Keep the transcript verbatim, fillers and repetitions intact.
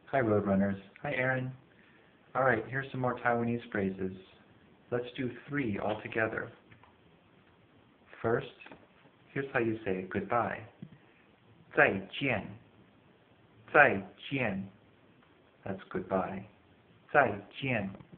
Hi, Roadrunners. Hi, Aaron. All right, here's some more Taiwanese phrases. Let's do three all together. First, here's how you say goodbye. 再见. 再见. That's goodbye. 再见.